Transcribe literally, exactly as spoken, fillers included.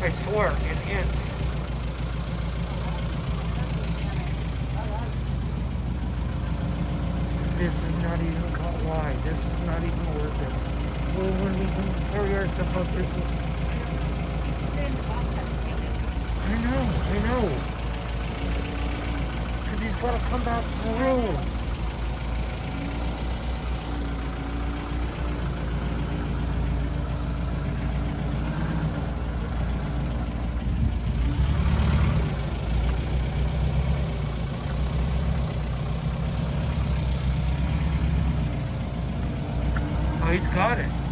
I swear, an inch. This is not even caught wide. This is not even worth it. Well, when we can carry our stuff up, this is... I know, I know. Because he's got to come back through. Oh, he's got it.